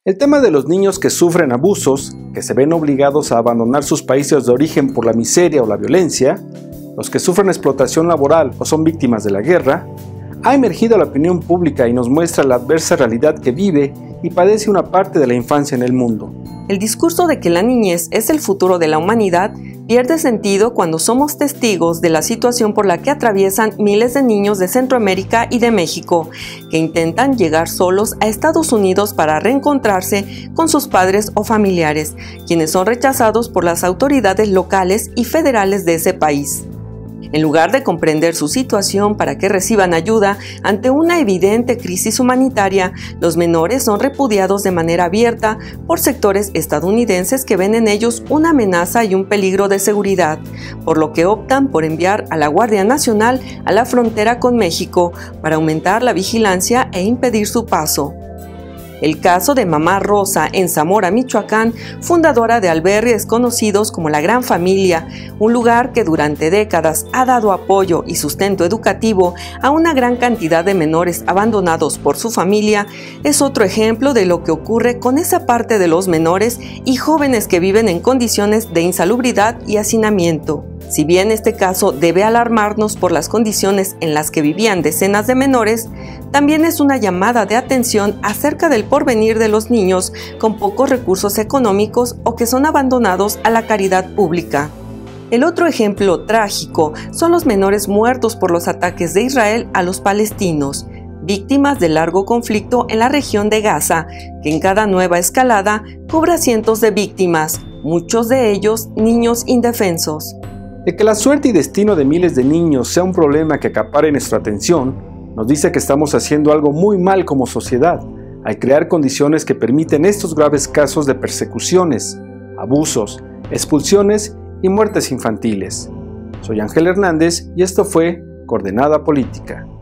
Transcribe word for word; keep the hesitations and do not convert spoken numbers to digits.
El tema de los niños que sufren abusos, que se ven obligados a abandonar sus países de origen por la miseria o la violencia, los que sufren explotación laboral o son víctimas de la guerra, ha emergido a la opinión pública y nos muestra la adversa realidad que vive y padece una parte de la infancia en el mundo. El discurso de que la niñez es el futuro de la humanidad pierde sentido cuando somos testigos de la situación por la que atraviesan miles de niños de Centroamérica y de México, que intentan llegar solos a Estados Unidos para reencontrarse con sus padres o familiares, quienes son rechazados por las autoridades locales y federales de ese país. En lugar de comprender su situación para que reciban ayuda ante una evidente crisis humanitaria, los menores son repudiados de manera abierta por sectores estadounidenses que ven en ellos una amenaza y un peligro de seguridad, por lo que optan por enviar a la Guardia Nacional a la frontera con México para aumentar la vigilancia e impedir su paso. El caso de Mamá Rosa en Zamora, Michoacán, fundadora de albergues conocidos como La Gran Familia, un lugar que durante décadas ha dado apoyo y sustento educativo a una gran cantidad de menores abandonados por su familia, es otro ejemplo de lo que ocurre con esa parte de los menores y jóvenes que viven en condiciones de insalubridad y hacinamiento. Si bien este caso debe alarmarnos por las condiciones en las que vivían decenas de menores, también es una llamada de atención acerca del porvenir de los niños con pocos recursos económicos o que son abandonados a la caridad pública. El otro ejemplo trágico son los menores muertos por los ataques de Israel a los palestinos, víctimas del largo conflicto en la región de Gaza, que en cada nueva escalada cobra cientos de víctimas, muchos de ellos niños indefensos. De que la suerte y destino de miles de niños sea un problema que acapare nuestra atención, nos dice que estamos haciendo algo muy mal como sociedad, al crear condiciones que permiten estos graves casos de persecuciones, abusos, expulsiones y muertes infantiles. Soy Ángel Hernández y esto fue Coordenada Política.